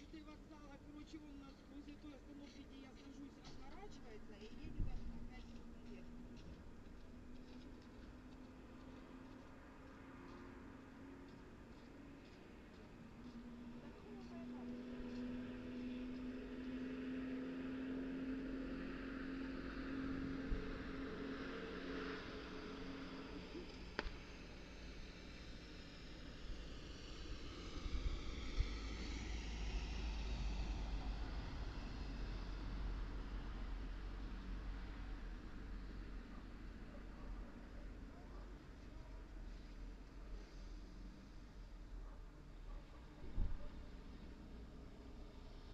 возле вокзала, короче, он нас возле той остановки, где я сажусь, разворачивается и едет